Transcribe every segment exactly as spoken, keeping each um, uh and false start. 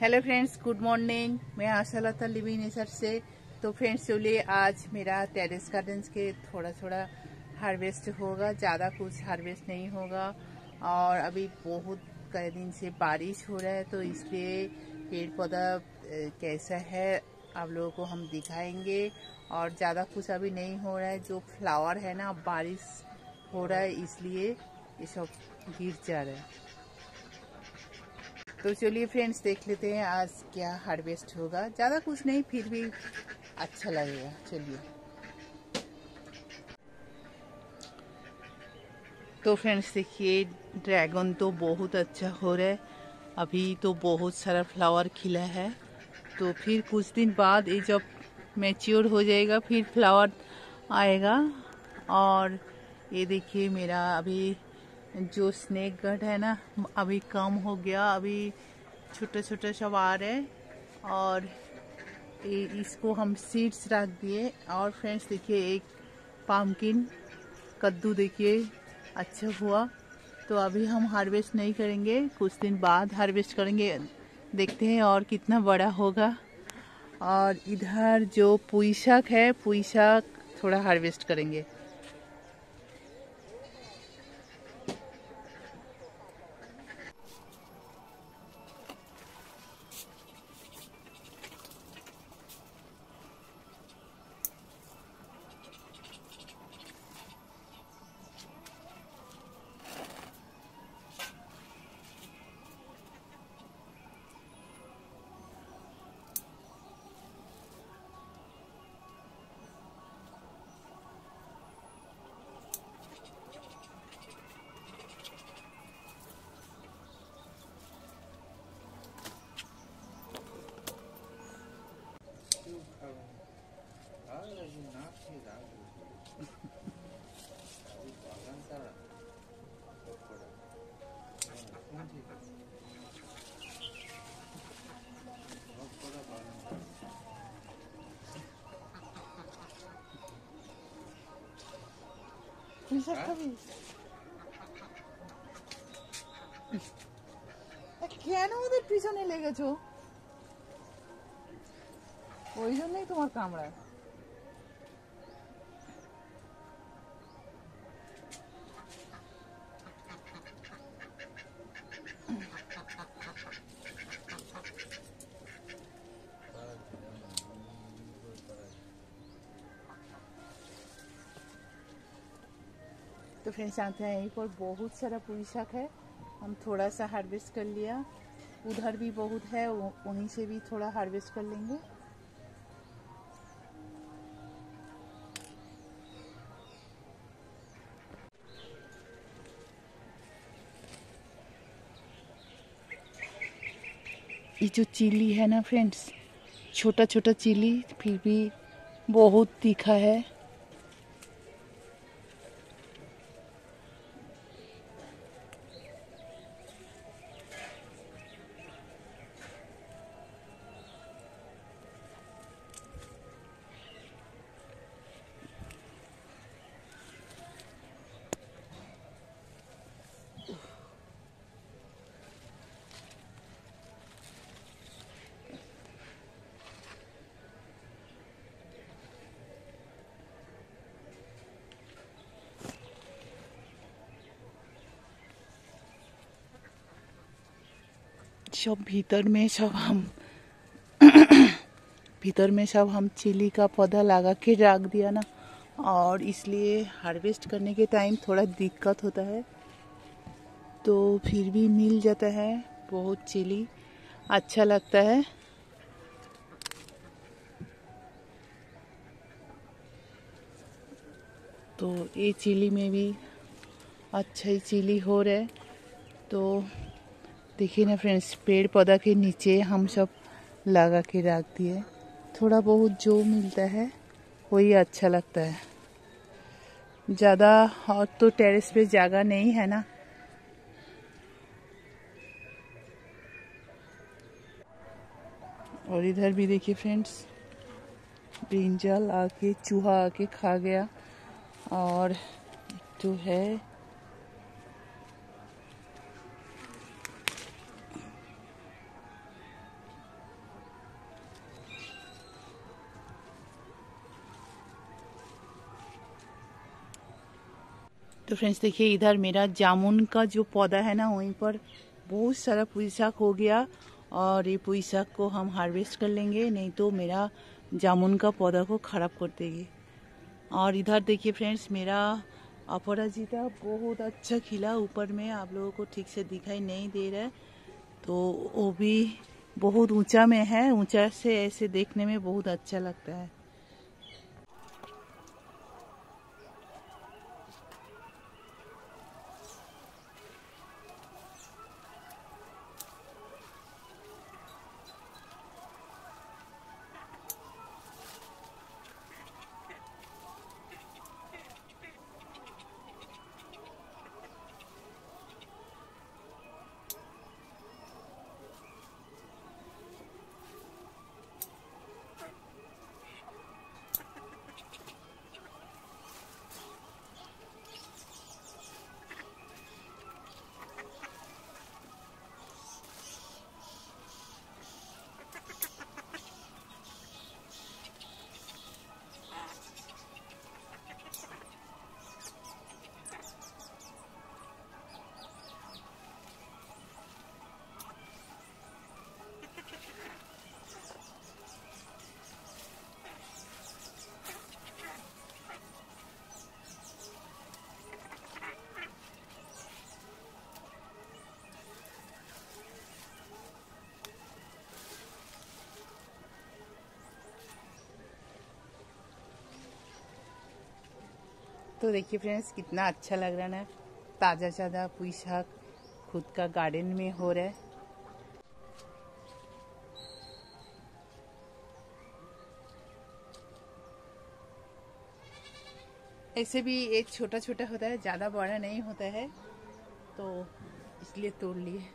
Hello friends, good morning. मैं आशा लता living nature से। तो फ्रेंड्स चलिए, आज मेरा टेरेस गार्डन्स के थोड़ा थोड़ा हार्वेस्ट होगा, ज़्यादा कुछ हार्वेस्ट नहीं होगा। और अभी बहुत कई दिन से बारिश हो रहा है, तो इसलिए पेड़ पौधा कैसा है आप लोगों को हम दिखाएंगे। और ज़्यादा कुछ अभी नहीं हो रहा है, जो फ्लावर है ना, बारिश हो रहा है इसलिए ये सब गिर जा रहा है। तो चलिए फ्रेंड्स, देख लेते हैं आज क्या हार्वेस्ट होगा। ज़्यादा कुछ नहीं, फिर भी अच्छा लगेगा। चलिए। तो फ्रेंड्स देखिए, ड्रैगन तो बहुत अच्छा हो रहा है। अभी तो बहुत सारा फ्लावर खिला है, तो फिर कुछ दिन बाद ये जब मैच्योर हो जाएगा फिर फ्लावर आएगा। और ये देखिए, मेरा अभी जो स्नेक गड है ना, अभी कम हो गया, अभी छोटे छोटे सब आ रहे हैं। और इसको हम सीड्स रख दिए। और फ्रेंड्स देखिए, एक पम्पकिन कद्दू देखिए अच्छा हुआ। तो अभी हम हार्वेस्ट नहीं करेंगे, कुछ दिन बाद हार्वेस्ट करेंगे। देखते हैं और कितना बड़ा होगा। और इधर जो पुई शाक है, पुई शाक थोड़ा हार्वेस्ट करेंगे। কেন ওদের পিছনে লেগেছো? ওই জন্যই তোমার কামড়ায়। तो फ्रेंड्स आते हैं, यहीं पर बहुत सारा पुई शाक है। हम थोड़ा सा हार्वेस्ट कर लिया। उधर भी बहुत है, वहीं से भी थोड़ा हार्वेस्ट कर लेंगे। ये जो चिली है ना फ्रेंड्स, छोटा छोटा चिली, फिर भी बहुत तीखा है। सब भीतर में सब हम भीतर में सब हम चिली का पौधा लगा के रख दिया ना, और इसलिए हार्वेस्ट करने के टाइम थोड़ा दिक्कत होता है। तो फिर भी मिल जाता है बहुत चिली, अच्छा लगता है। तो ये चिली में भी अच्छा ही चिली हो रहा है। तो देखिए ना फ्रेंड्स, पेड़ पौधा के नीचे हम सब लगा के रख दिए। थोड़ा बहुत जो मिलता है वही अच्छा लगता है। ज़्यादा और तो टेरेस पे जगह नहीं है ना। और इधर भी देखिए फ्रेंड्स, ब्रिंजल आके चूहा आके खा गया। और जो है तो फ्रेंड्स देखिए, इधर मेरा जामुन का जो पौधा है ना, वहीं पर बहुत सारा पुंई शाक हो गया और ये पुंई शाक को हम हार्वेस्ट कर लेंगे, नहीं तो मेरा जामुन का पौधा को खराब कर देगी। और इधर देखिए फ्रेंड्स, मेरा अपराजिता बहुत अच्छा खिला, ऊपर में आप लोगों को ठीक से दिखाई नहीं दे रहा है, तो वो भी बहुत ऊंचा में है। ऊंचा से ऐसे देखने में बहुत अच्छा लगता है। तो देखिए फ्रेंड्स, कितना अच्छा लग रहा है ना, ताज़ा ताज़ा पुंई शाक खुद का गार्डन में हो रहा है। ऐसे भी एक छोटा छोटा होता है, ज़्यादा बड़ा नहीं होता है, तो इसलिए तोड़ लिए।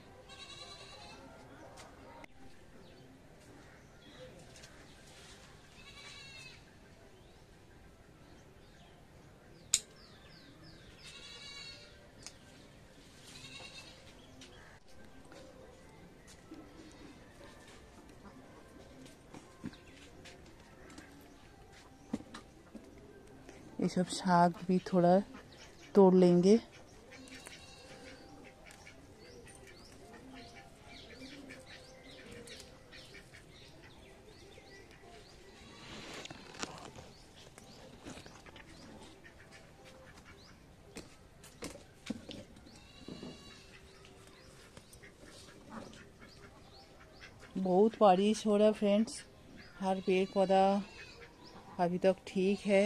ये सब शाक भी थोड़ा तोड़ लेंगे। बहुत बारिश हो रहा है फ्रेंड्स, हर पेड़ पौधा अभी तक ठीक है।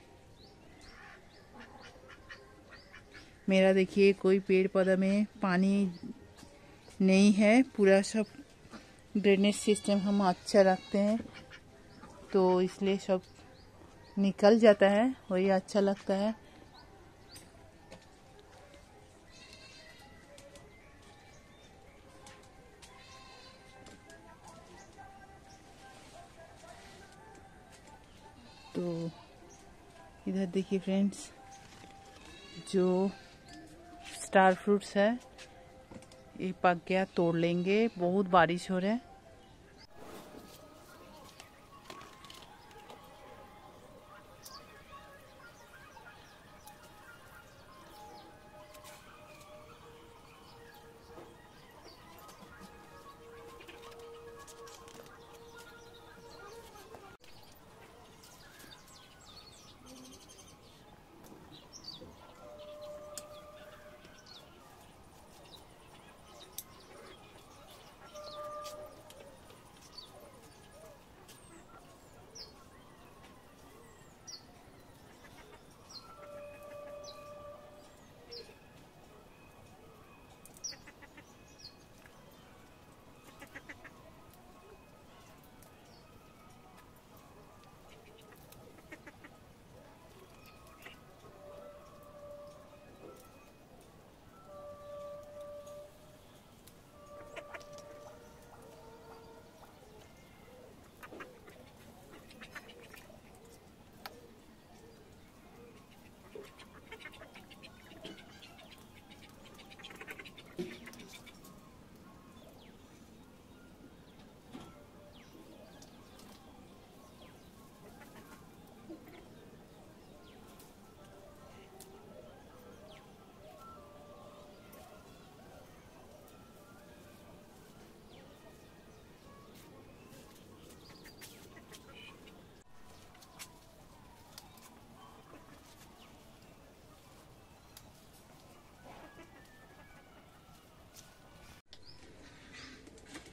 मेरा देखिए, कोई पेड़ पौधा में पानी नहीं है, पूरा सब ड्रेनेज सिस्टम हम अच्छा रखते हैं, तो इसलिए सब निकल जाता है, वही अच्छा लगता है। तो इधर देखिए फ्रेंड्स, जो स्टार फ्रूट्स है ये पक गया, तोड़ लेंगे, बहुत बारिश हो रहा है।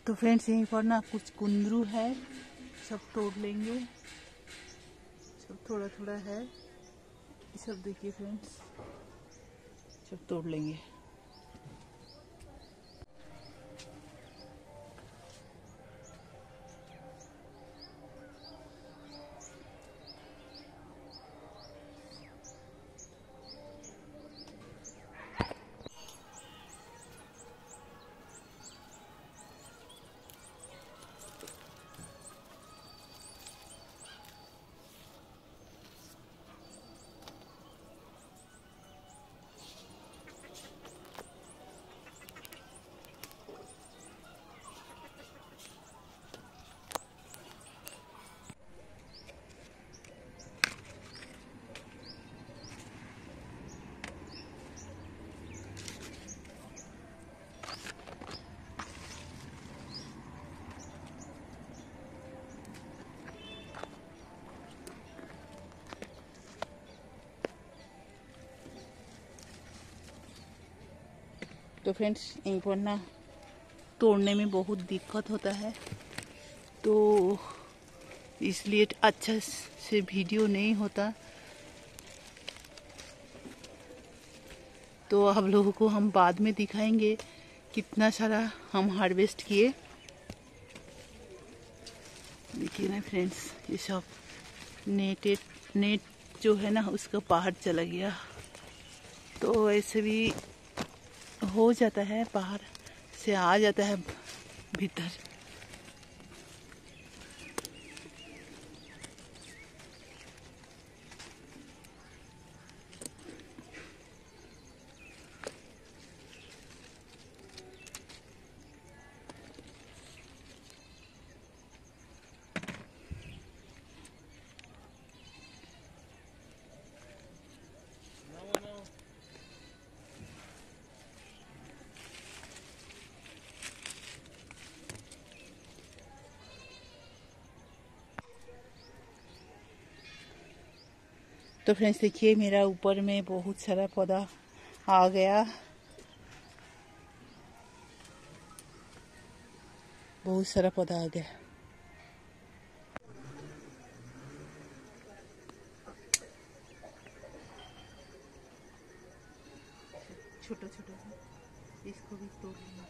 तो फ्रेंड्स यहीं पर ना कुछ कुंदरू है, सब तोड़ लेंगे। सब थोड़ा थोड़ा है, सब देखिए फ्रेंड्स, सब तोड़ लेंगे। तो फ्रेंड्स यहीं पर ना तोड़ने में बहुत दिक्कत होता है, तो इसलिए अच्छा से वीडियो नहीं होता। तो आप लोगों को हम बाद में दिखाएंगे कितना सारा हम हार्वेस्ट किए। देखिए ना फ्रेंड्स, ये सब नेटेड नेट जो है ना उसका बाहर चला गया, तो ऐसे भी हो जाता है, बाहर से आ जाता है भीतर। तो फ्रेंड्स देखिए, मेरा ऊपर में बहुत सारा पौधा आ गया, बहुत सारा पौधा आ गया। छोटा छोटा सा, इसको भी तोड़ लेंगे।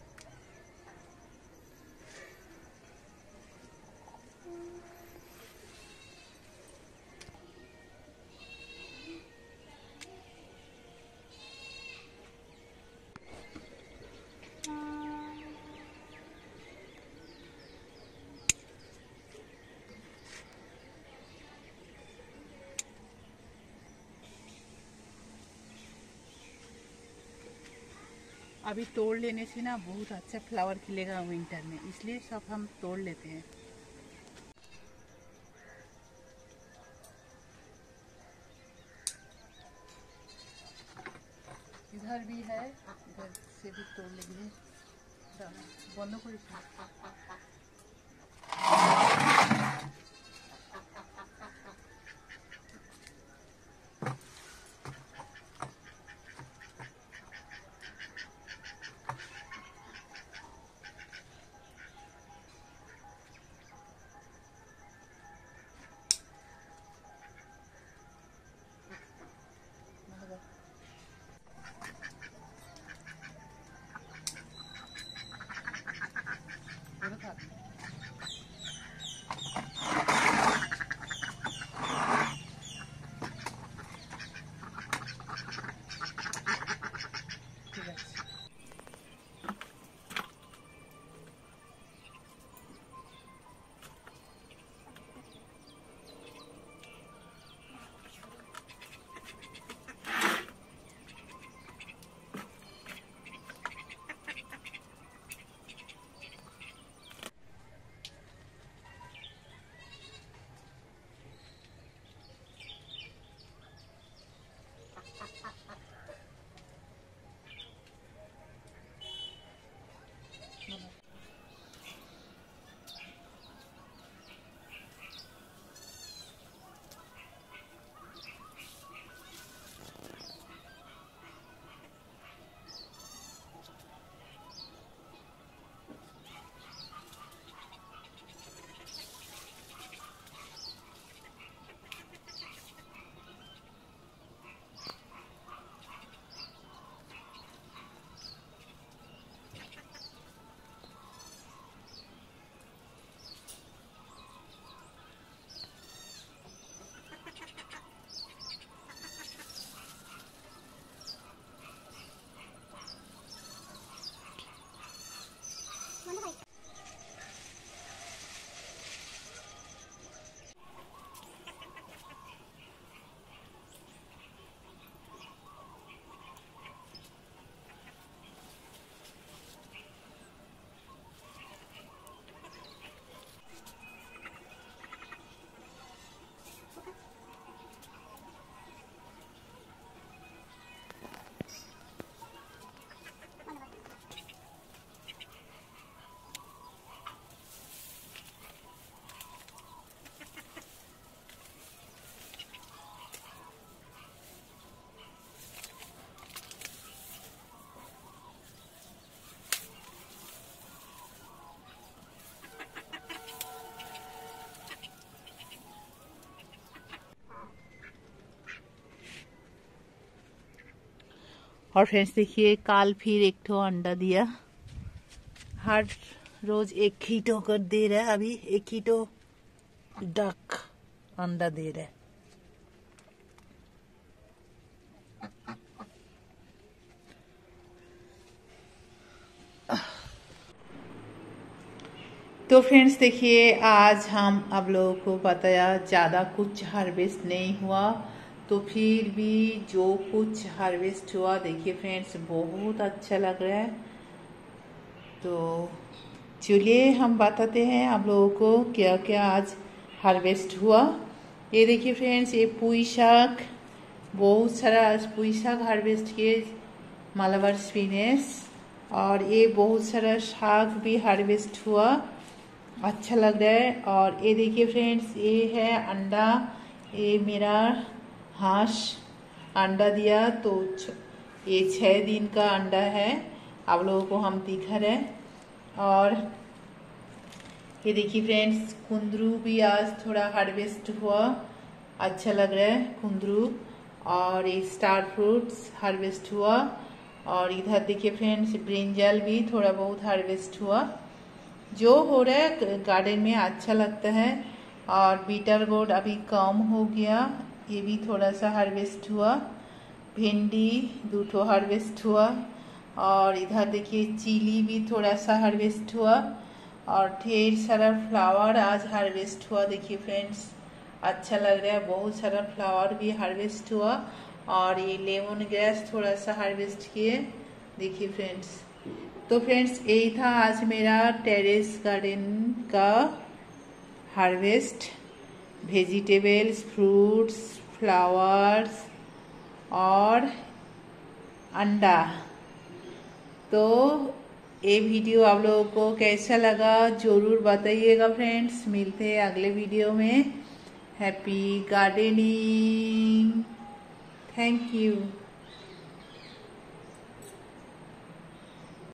अभी तोड़ लेने से ना बहुत अच्छा फ्लावर खिलेगा विंटर में, इसलिए सब हम तोड़ लेते हैं। इधर भी है, इधर से भी तोड़ लेंगे। बंद कर और फ्रेंड्स देखिए काल फिर एक ठो अंडा दिया। हर रोज एक ही टो कर दे रहा है। अभी एक ही टो डक अंडा दे रहा है। तो फ्रेंड्स देखिए आज हम आप लोगों को बताया ज़्यादा कुछ हार्वेस्ट नहीं हुआ, तो फिर भी जो कुछ हार्वेस्ट हुआ देखिए फ्रेंड्स बहुत अच्छा लग रहा है। तो चलिए हम बताते हैं आप लोगों को क्या क्या आज हार्वेस्ट हुआ। ये देखिए फ्रेंड्स ये पुई शाक, बहुत सारा पुई शाक हार्वेस्ट किए, मालाबार स्पिनेच, और ये बहुत सारा शाक भी हार्वेस्ट हुआ, अच्छा लग रहा है। और ये देखिए फ्रेंड्स ये है अंडा, ये मेरा हांस अंडा दिया, तो ये छः दिन का अंडा है, आप लोगों को हम दिखा रहे। और ये देखिए फ्रेंड्स कुंदरू भी आज थोड़ा हार्वेस्ट हुआ, अच्छा लग रहा है कुंदरू। और ये स्टार फ्रूट्स हार्वेस्ट हुआ। और इधर देखिए फ्रेंड्स ब्रिंजल भी थोड़ा बहुत हार्वेस्ट हुआ। जो हो रहा है गार्डन में अच्छा लगता है। और बीटर गोड अभी कम हो गया, ये भी थोड़ा सा हार्वेस्ट हुआ। भिंडी दो ठो हार्वेस्ट हुआ। और इधर देखिए चिली भी थोड़ा सा हार्वेस्ट हुआ। और ढेर सारा फ्लावर आज हार्वेस्ट हुआ, देखिए फ्रेंड्स अच्छा लग रहा है, बहुत सारा फ्लावर भी हार्वेस्ट हुआ। और ये लेमन ग्रास थोड़ा सा हार्वेस्ट किए, देखिए फ्रेंड्स। तो फ्रेंड्स यही था आज मेरा टेरेस गार्डन का हार्वेस्ट, वेजिटेबल्स, फ्रूट्स, फ्लावर्स और अंडा। तो ये वीडियो आप लोगों को कैसा लगा जरूर बताइएगा फ्रेंड्स। मिलते हैं अगले वीडियो में। Happy gardening, thank you.